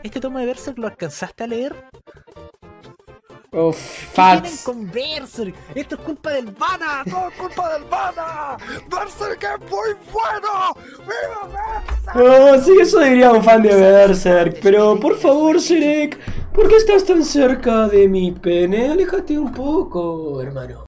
¿Este tomo de Berserk lo alcanzaste a leer? Uf, ¿Qué tienen Fats. con Berserk? Esto es culpa del Vana, todo es culpa del Vana. Berserk es muy bueno. ¡Viva Berserk! Oh, sí, eso diría un fan de Berserk. Pero por favor, Shrek, ¿por qué estás tan cerca de mi pene? Aléjate un poco, hermano.